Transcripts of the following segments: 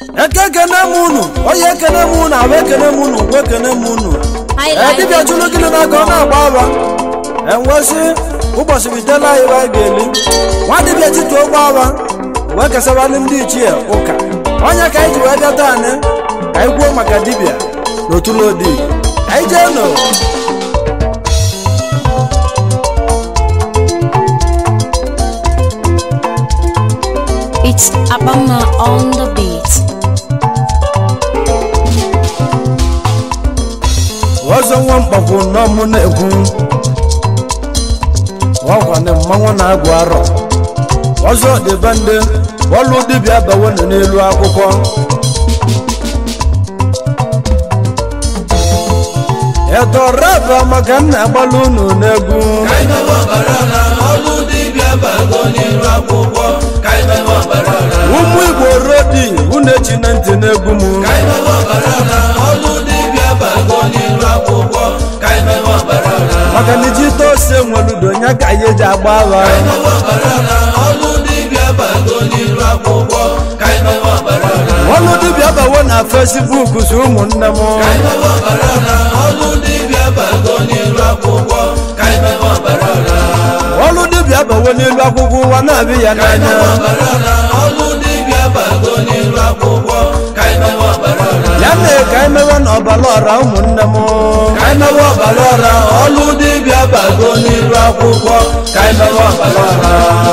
ekekene munu oye kene munu awekene munu wekene munu dibia chulu gini na ka na agba enwesi ụbọchị bitela iwa geli nwa dibia titu ogba we kesabali ndị ichie ụka onye ka iji wee bịa taanị ka anyị gwuo maka dibia n'otulodi anyị jee no It's Abama on the beat. Ọzọ nwa mkpakwu n'ọmụ na-ekwu ọkwanị mmanwụ na-agụ arọ ọzọ dịbe ndị ọlụ dibịa bawo n'elu akwụkwọ edoraba maka nna agbalụ unu n'egwu ụmụ Igbo rodi unu echi na ntị n'egwu m maka na iji tose nweludo nya ka ihe eji agba agha ọlụ dibịa bawo na Facebook si ụmụnne m ọlụ dibịa bawo n'elu akwụkwọ ụwa na-abịa ya n'anya ya mee ka anyị mewe na ọbara ọra ụmụnne m ka anyị mewe ọbara ọra ọlụ dibịa bago n'ilu akwụkwọ ka anyị mewe ọbara ọra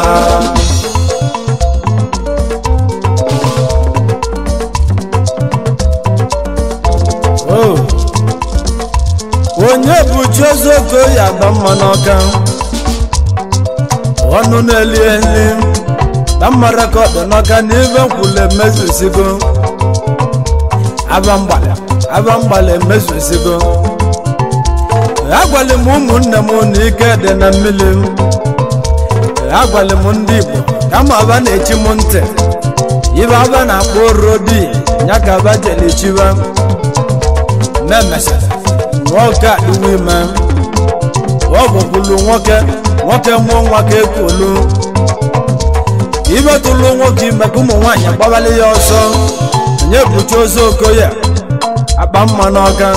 onye bụ Chiozoko ya agba mma n'ọka ọnụ na-eli eli na mmara ka ọ dị n'ọka na ibe nkwule emezusigo abamgbala emezusigo agwali m ụmụnne m na ike dị na mmiri agwali m ndị Igbo kama aba na-echi m ntị ibe aba na-akpọ orodi ya ka aba jeli chiba memesara nwoke iwu ime ọ bụkwulu nwoke mụọ nwa ka ekulu ibetụlụ nwoke ime ka ụmụ nwaanyị gbabali ya ọsọ nye bụ Chiozoko ya akpa mma n'ọka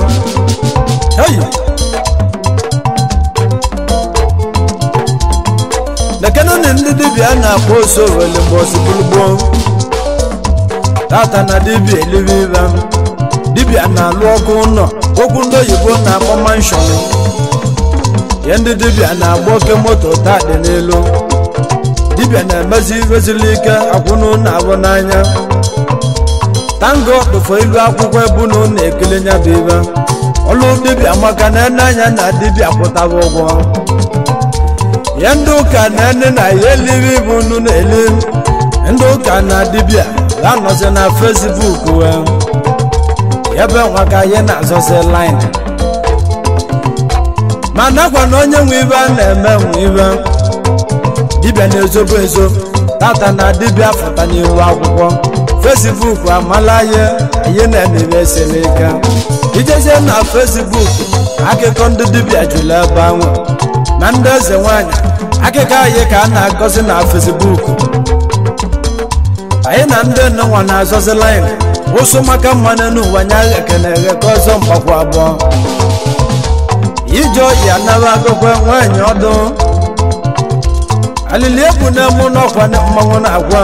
lekenụnị ndị dibịa na-akpọ oso wele mgbe osigbulugbo tata na dibịa elibe ibe dibịa na-alụ ọkụ ụlọ okwu ndị oyibo na-akpọ manshọn ya ndị dibịa na-agba oke moto taa dị n'elu dibịa na-emezi iwezili ike akwụnụ na-abụ n'anya tango dụfọ ilu akwụkwọ ebu na na-ekele nya bụ ibe ọlụ dibịa maka na ene anya na dibịa kwụtaba ụgwọ ya ndị ụka na ene na ya elibe ibu unu na-eli ndị ụka na dibịa ga-anọzi na Facebook ebe nwa ka ihe na-azọzi line ma nakwa na onye nwe ibe a na-eme nwe ibe dibịa na-ezobo ezo tata na dibịa fụta n'ihu akwụkwọ Facebook amala ihe na-emebe esele ike ijezie na Facebook akụkọ ndị dibịa jụrụ ebe ahụ na ndị eze nwanyị akụkọ anyị ka a na-agọzi na Facebook anyị na ndị nnenwa na-azọzi line ụsụ maka mmanụ n'ụwa nya ekene eghe ka ọzọ mgbakwa abụọ ije ya naba agụkwe nwaanyị ọdụ alili ebu na-emu n'ọkwa mmanwụ na-agwa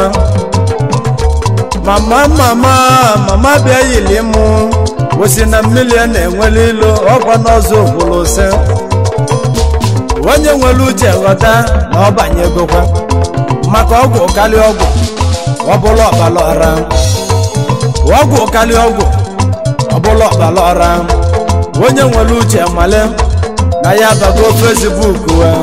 mama bịa yili mụ wosi na mmiri na-enwele ilu ọkwa n'ọzọ okwuru ose onye nwere uche ghọta na ọ banyegokwa maka ọgwụ karịa ọgwụ ọbụla ọbala ọra ọgwụ karịa ọgwụ ọbụla ọbala ọra onye nwere uche male na ya bago Facebook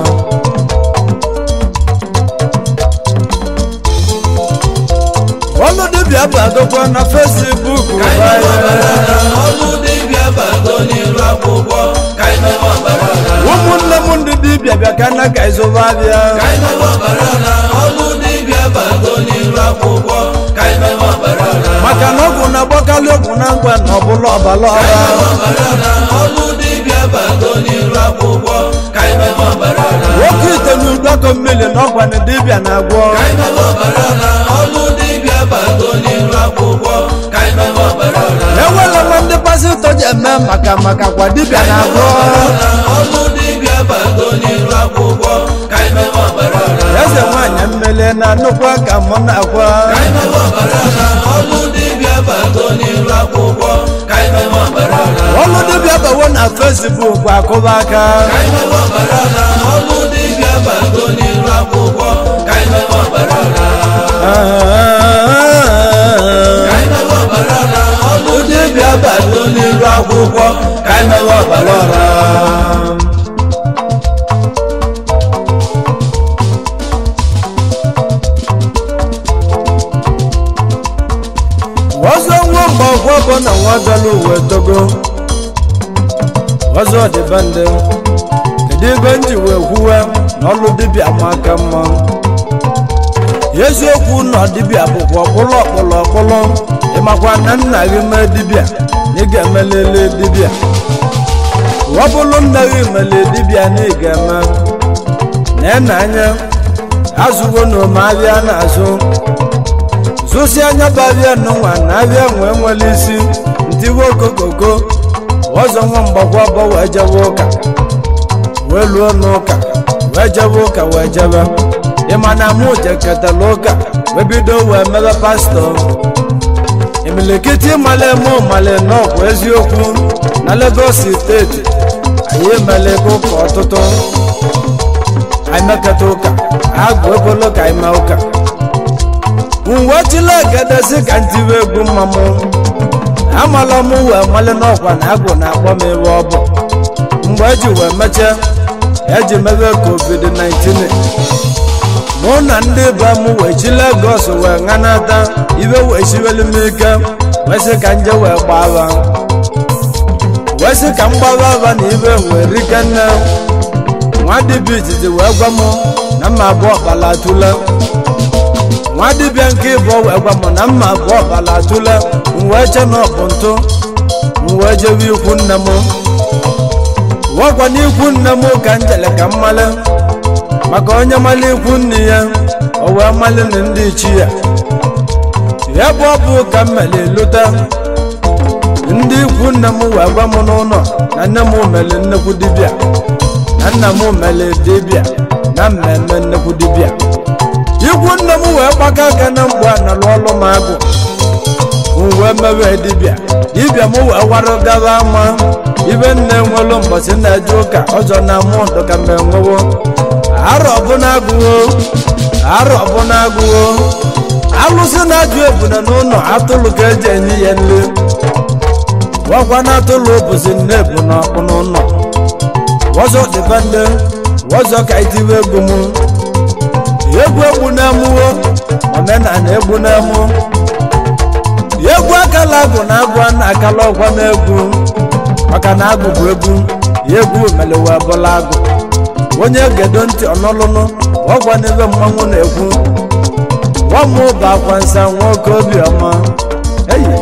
ọlụ dibịa bagokwa na Facebook ụmụnne m ndị dibịa bịa ka na ka ịzụba abịa maka na ọgwụ na-agbakarị ọgwụ na ngwa na ọbụla ọbala ọra nwoke ite n'ụdọkọ mmiri na ọgwa na dibịa na-agwọ aka maka kwa dibịa na-agwọ eze nwanyị mmele na nnukwu aka mụ na-agwa ọlụ dibịa bawo na Facebook akụba aka dibịa bago n'iru akwụkwọ ka anyị mewe ọbara ọra ọzọ nwa mgbe ọgwọ bụ na nwa dọla uwe togo ọzọ dịbandị kedu ebe nji wee kwuwe na ọlụ dibịa ma aka mma eziokwu na dibịa bụkwa ọkpụlụ ọkpụlụ ọkpụlụ ịmakwa na nna gị mee dibịa na ị ga-emelele dibịa ọ bụrụ nna gị mele dibịa na ị ga-eme na anya azụgo na ome abịa na-azụ zụsi anya bụ abịa n'ụwa na abịa nwere isi ntiwe okokoko ọzọ nwa mgbakwa bụ wee jebe ụka wee luo n'ụka wee jebe ụka wee jebe ịma na mụ jeketara ụka wee bido wee mebe pastọ imilikiti male mụ male n'ọkwa eziokwu na Lagos steeti anyị emele ụka ọtụtụ anyị mekata ụka agụ ebolo ka anyị mee ụka uwe chile egedesi ka ntiwe egwu mmamụ amala m wee male n'ọkwa na agụ na-akpọ m ebe ọ bụ mgbe eji wee meche eji mebe COVID-19 mụ na ndị be m wee chi Lagos wee ṅanata ibe wee chiwelu m ike wee sị ka nje wee gbaa wee sị ka m gbaba aba na ibe wee rike nne nwa dibịa izizi wee gwa m na mma abụọ ọkpala atụle nwa dibịa nke ịbụọ wee gwa m na mma abụọ ọkpala atụle m wee che na ọbụ ntụ m wee jebe ikwu nne m wekwa n'ikwu nne m ka njele ka m male maka onye mali ikwu nne ya o wee mali na ndị ichi ya bụ ọ bụ ka m mele lụta ndị ikwu nne m wee gwa m n'ụlọ na nne m mele nnekwu dibịa na nna m mele dibịa na mmemme nnekwu dibịa ikwu nne m wee gbaka aka na mgbe a na ọlụ m agụ m wee mewe dibịa m wee warụ gaba ama ibe nne nwelu mbọchị na-eje ụka ọzọ na mụ ndụ ka mgbe nwewo arọ ọbụna agụwo alụsị na-ajụ ebuna n'ụlọ atụlụ ka eji enye ya nri wakwa na atụlụ ụbọchị nne ebu na ọkpụ n'ụlọ wọzọ dịbande wọzọ ka itiwe egwu m egwu na-amụwo omenala egwu na-amụ egwu akala agụ na agụ a na-akala ọkwa n'egwu maka na agụ bụ egwu melewe bụla agụ onye gedo ntị ọnụlụnụ ọgwa n'ebe mmanwụ na-ekwu nwamụ bụ akwa nsa nwoke obiọma eyi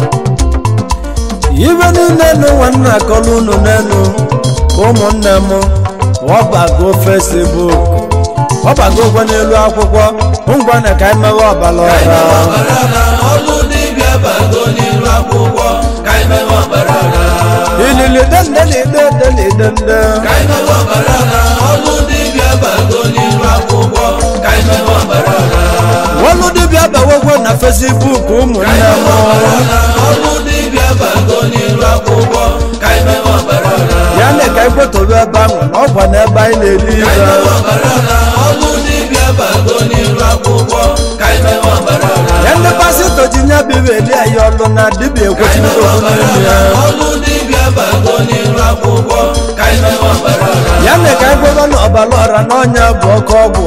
ibe niile n'ụwa nna akọlụ unu n'elu ụmụnne m ọbago Facebook ọbago ụgwọ n'elu akwụkwọ ngwa na ka anyị mewe ọbara ọra ilili dende ọlụ dibịa bawogwo na Facebook ụmụnne m ya na ka ikpotobe ebe ahụ na ọgwa na ebe anyị na-eri ibe ya ndị pasịtọ ji nya bibe eli anyị ọlụ na dibịa ekwechinikokwu n'elu ya na ka anyị gwaba na ọbara ọra na ọnya bụ ọkụ ọgwụ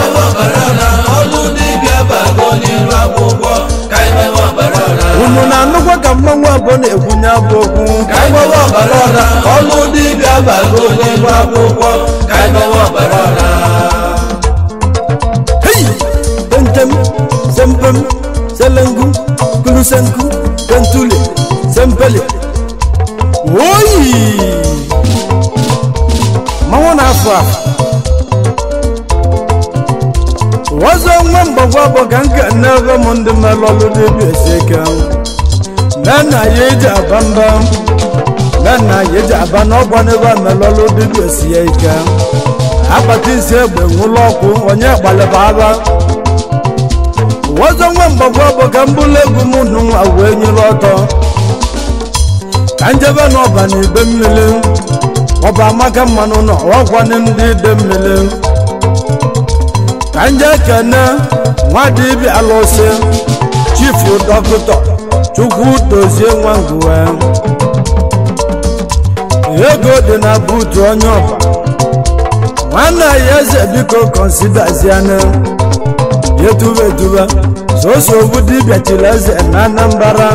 unu na-anụkwa ka mmanwụ abụọ na-ekwunye abụ okwu ka anyị gbawa ọbara ọra ọlụ dibịa bago n'iru akwụkwọ ka anyị gbawa ọbara ọra tentem sempem selengu kulusenku kentule sempele oyi mmanwụ na-afọ a wazọ nwa mgbagwa bụ ka nke n'ebe m ndị mmelụ ọlụ dibịa esi ike na ya eji aba mba na yeji aba n'ọgwa n'ebe melọlụ dibịa sie ike akpati isi egbe nwụlọ ọkụ onye gbalịba aba ọzọ nwa mgbagwa bụ ka mbụlụ egwu m nụ nwa wee nyere ọtọ ka njebe n'ọba na ibe mmiri ọba amaka mmanụ nọ ọgwanị ndị ide mmiri ka nje kene nwa dibịa alụsị chifu dọkịta Chukwu dozie nwa ngụwe ego dị na buutu onye ọba nwanne ya eze biko konsidazianụ yetuba etuba soso obu dibịa chiri eze na Anambra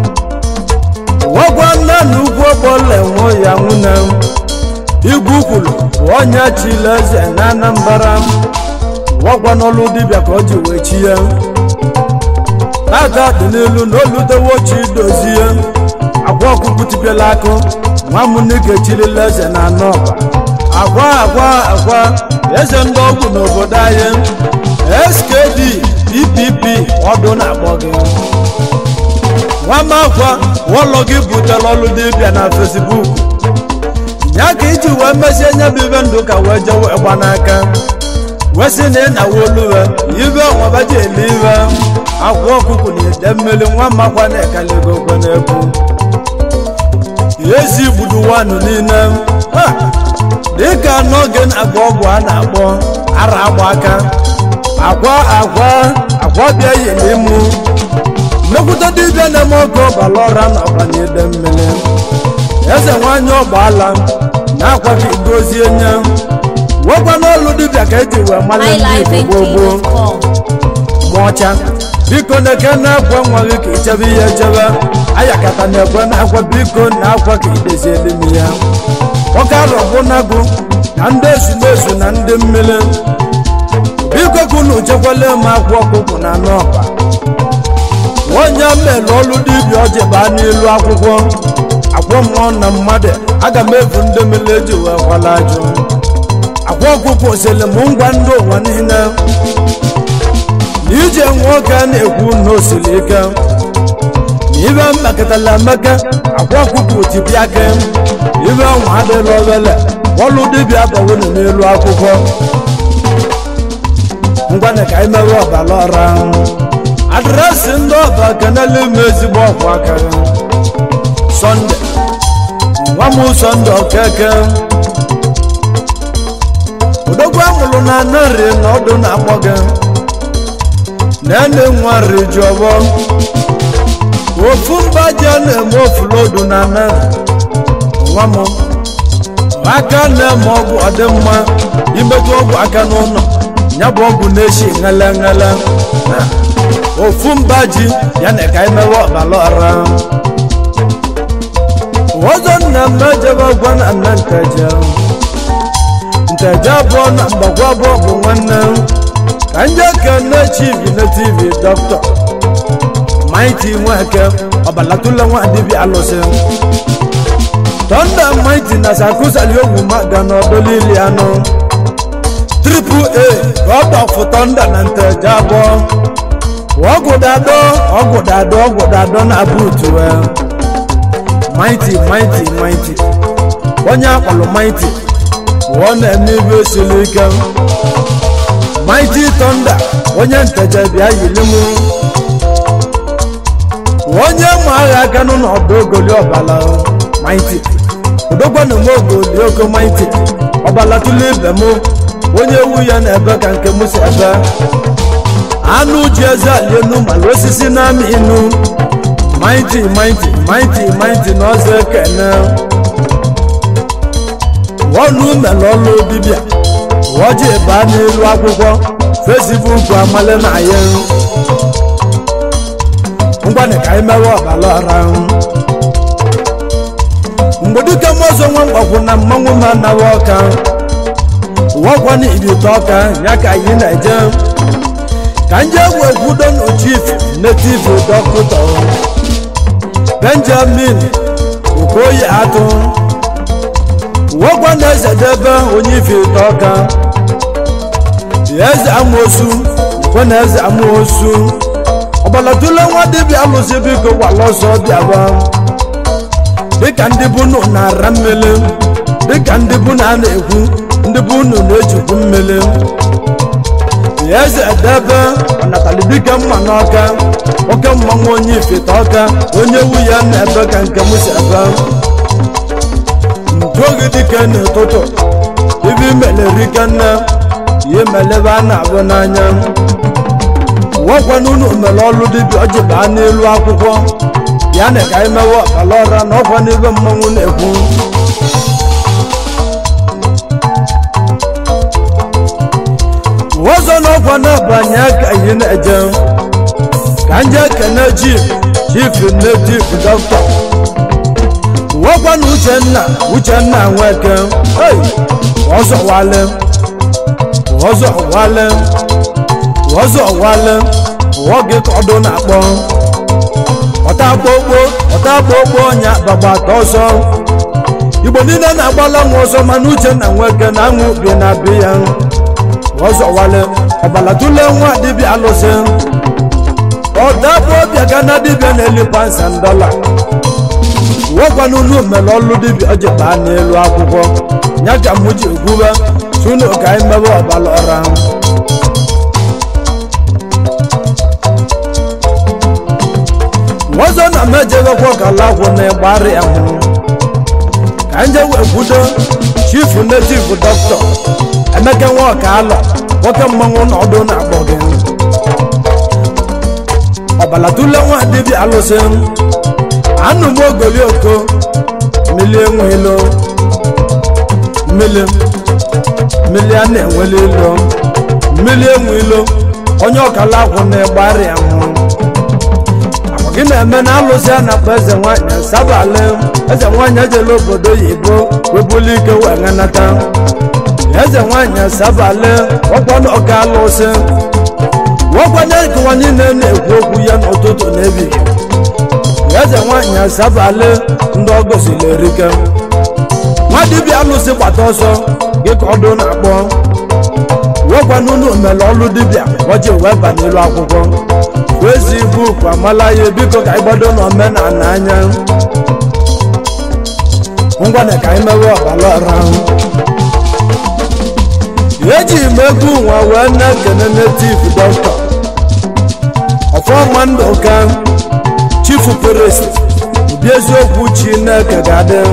wagwa nna n'ugwu ọgbọla enwe ya nwune igwu kwuru onye chiri eze na Anambra wagwa n'ọlụ dibịa ka o ji wee chi ya tata dị n'elu n'olutewo chi dozie agwa ọkụkụ tipiela akụ nwa m nike chirila eze na anọba agwa eze ndị ọgwụ n'obodo anyị SKD PPP ọdụ na-akpọ gị nwamakwa ụlọ gị butere ọlụ dibịa na Facebook ya ka iji wee mesie nye bụ ibe ndụ ka wee jewe gba n'aka wee sị na ị na-awoluwe ibe ọnwabaji ele iwe akwa ọkụkụ na ide mmiri nwamakwa na-ekaligo okwe n'ekwu ezi gbudu wanụ niile dịka n'oge na-agba ọgwụ a na-akpọ ara agba aka akwa bịa yiri mụ mmekwute dibịa na-eme ọkụ ọbala ọra na ọbanide mmiri eze nwanyị ọgbaala na-akwa ka igozie nye wekwa n'ọlụ dibịa ka eji wee mali ndị Igbo gboo ma ọcha biko na-eke na-akwa nwa gị ka ichebe ihe echebe ayakata na-ekwe na-akwa biko na-akwa ka idezie elimi ya ọka arọbụnagụ na ndị ezumezu na ndị mmiri biko ka unu chekwala m akwa ọkụkụ na n'ọba onye mmelu ọlụ dibịa ọjị baa n'ilu akwụkwọ akwa mmụọ na mmadụ aga m ebu ndị mmiri eji wee kwala ajụ akwa ọkụkụ osele m ngwa ndị ụwa niile ije nwoke na-ekwu na osiri ike ibe mmekọtala mmeke akwa ọkụkụ tipịa aka ibe nwa adịla obele ọlụ dibịa bawụnụ n'elu akwụkwọ ngwana ka imewe ọbala ọra adresị ndị ọba kenele ime ezigbo ọkwa aka Sọnde nwa m Sọnde Okeke odogwu amụrụ na nri na ọdụ na-akpọ gị na-ene nwa nri ji ọbọ ofu mba ji a na-eme ofulodu na nwa m aka na-eme ọgwụ ọdịmma imetụ ọgwụ aka n'ụlọ ya bụ ọgwụ na-eshi ṅele ofu mba ji ya na ka imewe ọbala ọra ọzọ nna m ejebe ọgwa na nna nteje abụọ na mgbagwa abụọ bụ nwanne ka nje kene chief na TV Dr. Mighty Nweke ọbalatụla nwa dibịa alụsị Thunder Mighty na sakusali ogwu maga n'ọdọlili anụ AAA ka ọ gbafụ Thunder na nteje abụọ ọgwụdado na buutu Mighty onye akpọrọ Mighty ọ na-eme ibe siri ike Mighty Thunder onye nteje bịa yiri mụ onye ma agha aka nụ n'ọdụ ogoli ọbala Mighty odogwana m ogoli oko Mighty ọbala tụlụ ibe mụ onye ewu ya na-ebe ka nke mụ si ebe anụ ji eze alienu mala osisi na-amị inu Mighty na ọzọ ekene ọnụ mere ọlụ dibịa ọjị baa n'elu akwụkwọ Facebook amale na ya ngwana ka imewe ọbala ọra mgbe dịka mmụọzọ nwa mgbakwu na mmanwụ ma nawa ọka wọgwana ibite ọka ya ka anyị na-eje ka nje egwu ekwudo na chief native Dr. Benjamin Okoye atụ wọgwa na eze debe onye ife ọka eze amoosu kwe na eze amoosu ọbalatụla nwa dibịa alụsị biko gwala ọsọ bịaba dịka ndị bunu na-ara mmele dịka ndị bunu a na-ekwu ndị bunu na-ejikwu mmele eze edebe ọnatalibike mma n'ọka oke mmanwụ onye ifite ọka onye wu ya na-ebe ka nke m si ebe ntuoge dike n'ụtụtụ ibe imelerike nne ihe melebe a na-abụ n'anya nwekwana unu mere ọlụ dibịa ọjị baa n'elu akwụkwọ ya na ka imewe ọkala ọra na ọkwa n'ebe mmanwụ na-ekwu ọzọ n'ọkwa na-abanye aka ihe na-eje ka nje kene chief native doctor nwekwa na Uchenna Nweke ọzọ wale oge ka ọdụ na-akpọ ọtakpokpo onye agbata ọsọ Igbo niile na-agbala nwa ọsọ mana Uchenna Nweke na aṅụ bi na be ya ọzọ wale ọbala tụle nwa dibịa alụsị ọdapụ ọbịa ga na dibịa na-eli $1,000 wekwana unu mere ọlụ dibịa ọjị baa n'elu akwụkwọ ya ka m ji ekwube tunu ka anyị mebe ọbala ọra ọzọ na mejewekwa ọkala akwụ na ịgbarị ahụ ka nje wee kwudo chief native doctor Emeka Nwokalọ nwoke mmanwụ na ọdụ na-akpọ gị ọbala tụle nwa dibịa alụsị anụ m ogoli oko mmili enweilo mmili a na-enwele ilo mmili enweilo onye ọkala akwụ na ịgbarị ahụ gị na-eme na alụsị a na-akpọ eze nwanyị Sabali eze nwanyị ejela obodo oyibo webuli ike wee nganata eze nwanyị Sabali ọkwana ọka alụsị nwakwanye nkụwa niile na-ekwu okwu ya n'ụtụtụ n'ebighị eze nwanyị Sabali ndị ọ gosiri erike nwa dibịa alụsị gbata ọsọ gị ka ọdụ na-akpọ nwekwana unu mere ọlụ dibịa ọjị wee ba n'elu akwụkwọ wezi buku amala ya biko ka ịgbado n'omenala anya ngwana ka anyị mewe ọbala ọra eji m egwu nwa wee na-ekene native doctor ọfọma ndụka chief priest ụdị eziokwu Chineke ga-adị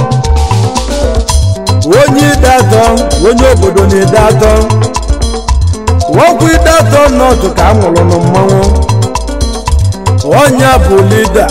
onye ide atọ onye obodo na ide atọ okwu ide atọ n'otu ka a nwụrụ na mmanwụ onye bụ leader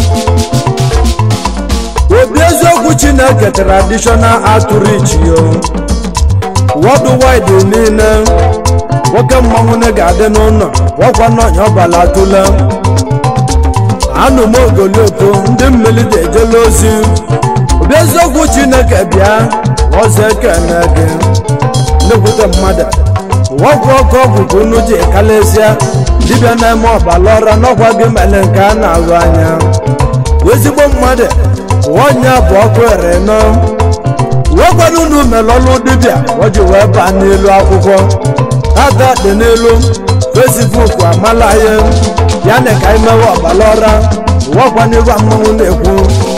obi eziokwu Chineke traditional outreach yo worldwide niile nwoke mmanwụ na ga-adị n'ụlọ ọkwa n'ọnya ọbala atụla anụ m ogoli oko ndị mmeli ga-ejela ozi obi eziokwu Chineke bịa ọzọ ekene gị nnekwute mmadụ ọgwụ ọkụ ọgwụ ka unu ji kalesịa dibịa na-eme ọbala ọra n'ọkwa gị mere nke a na-ahụ anya ezigbo mmadụ onye bụ ọkụ ere nọ wekwana unu mere ọlụ dibịa o ji wee baa n'elu akwụkwọ tata dị n'elu Facebook amala ya na ka anyị mewe ọbala ọra wekwana ịgwa mmanwụ na-ekwu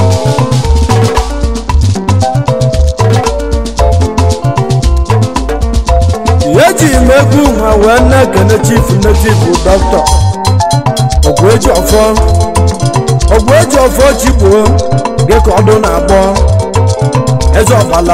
eji m egwu ha wee na-ekene chief native doctor Ogbueji ọfọ chigbuo gị ka ọdụ na-akpọ eze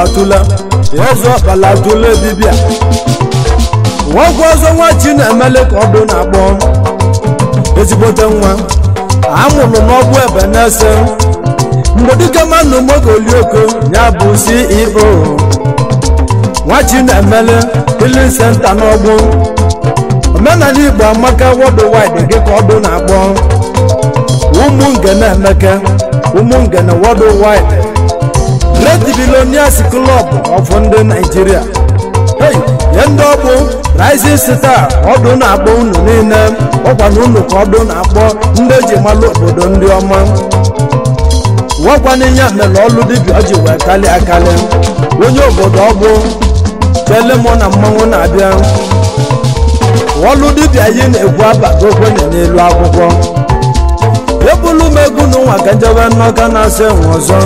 ọbala tụla dibịa nwoke ọzọ nwa Chinemele ka ọdụ na-akpọ ezigbote nwa amụrụ n'ọgbụ ebe na-ese mgbe dike mmanụ mogoli oko ya bụ CEO nwa Chinemele healing center n'ọgbụ omenala Igbo amaka worldwide gị ka ọdụ na-akpọ ụmụ ngene Emeke ụmụ ngene worldwide Great Billionaires Club of ndị Nigeria ye ndị ọgbụ rising star ọdụ na-akpọ unu niile ọkwana unu ka ọdụ na-akpọ ndị eji malụ obodo ndị ọma nwekwana ya mere ọlụ dibịa ji wee kalị akali onye obodo ọgbụ chele mụ na mmanwụ na-abịa ọlụ dibịa yi na-ekwu abago okwenye n'elu akwụkwọ ebulu m egwu n'ụwa ka njebe n'ọka na-asị enwe ọzọ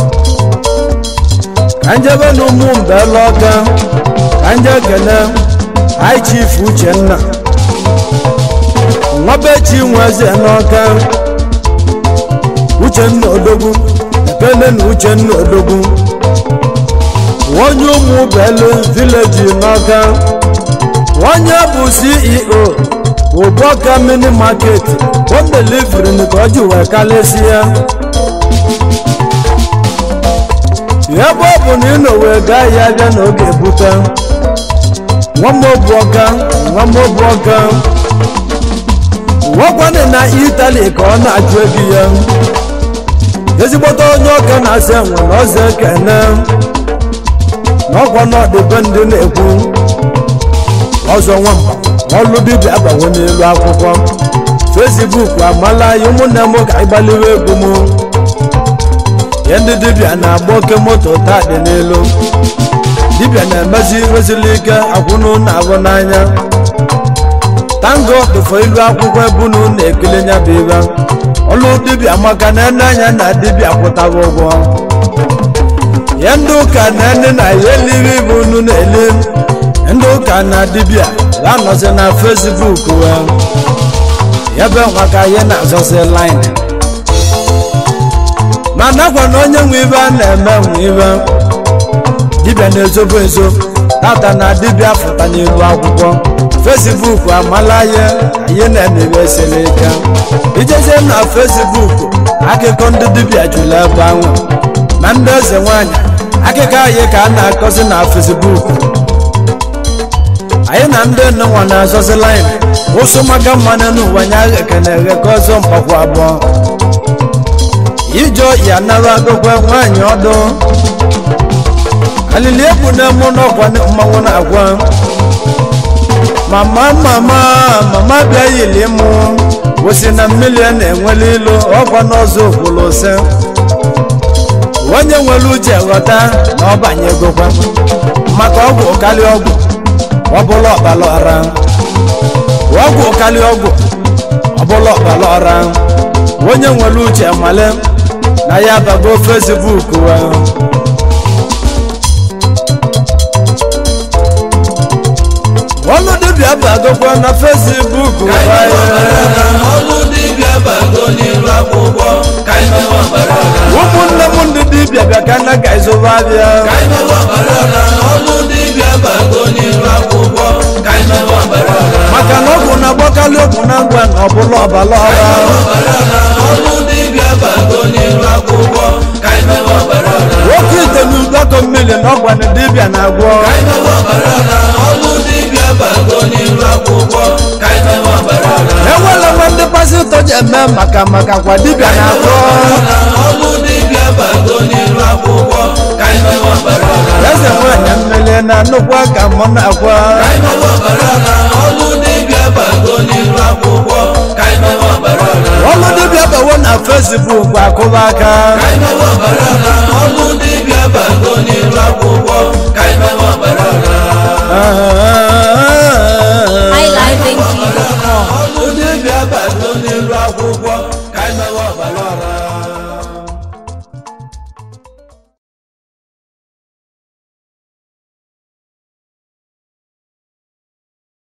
ka njebe n'ụmụ mbele ọka ka nje kele High Chief Uchenna nwabechi nweze n'ọka Uchenna Odogwu ekele na Uchenna Odogwu onye ụmụ bele village n'ọka onye bụ CEO Oboka mini market home delivery ni ka ji wee kalịsịa ya bụ ọ bụ na ị nọ wee gaa ya abịa n'oge bute Oboka nwakwanị na Italy ka ọ na-ajụ ego ya ezigbota onye ọka na-asị enwe na ọzọ ekene n'ọkwa n'ọdịbe ndị na-ekwu ọzọ nwamba ọlụ dibịa agbanwe n'elu akwụkwọ Facebook amala ya ụmụnne m ka ịgbaliwe egwu m ya ndị dibịa na-agba oke moto taa dị n'elu dibịa na-emezi resili ike akwụnụ na-abụ n'anya tango dụfọ ilu akwụkwọ ebunu na-ekele nya bụ ibe ọlụ dibịa maka na ene anya na dibịa kwụtaba ụgwọ ya ndị ụka na ene na ya eliwe ibu unu na-ele ndị ụka na dibịa ga-anọzi na Facebook ebe maka ya na-azọzi line ma nakwa na onye nwe ibe a na-eme nwe ibe dibịa na-ezobo ezo tata na dibịa fụta n'elu akwụkwọ Facebook amala ya anyị na-emebe esere ike ijezie na Facebook akụkọ ndị dibịa jụrụ ebe ahụ ma ndị eze nwanyị akụkọ anyị ka a na-akọzi na Facebook anyị na ndị nwa na-azọzi line ụsụ maka mmanụ n'ụwa nya ekene ka ọzọ mkpakwa abụọ ijo ya nara agụkwa nwanyị ọdụ alili egwu na-emu n'ọkwa mmanwụ na-agwa mama bịa yili mụ osi na mmiri na-enwele ilu ọkwa n'ọzọ okwulu ose onye nwere uche ghọta na ọ banyegokwa maka ọgwụ karịa ọgwụ ọbụla ọkpala ọra ọgwụ karịa ọgwụ ọbụla ọkpala ọra onye nwere uche male na ya bago Facebook ọlụ dibịa bagokwa na Facebook ụmụnne m ndị dibịa bịa ka nna ga-ezobe abịa maka na ọgwụ na-agbakarị ọgwụ na ngwa na ọbụla ọbala ọra nwoke ite n'ụdọkọ mmiri na ọgwa na dibịa na-agwọ enwela nwa ndị pasịtọ ji eme maka kwa dibịa na-agwọ eze nwanyị mmiri na nnukwu aka mụ na-agwa ọlụ dibịa bawo na Facebook akụba aka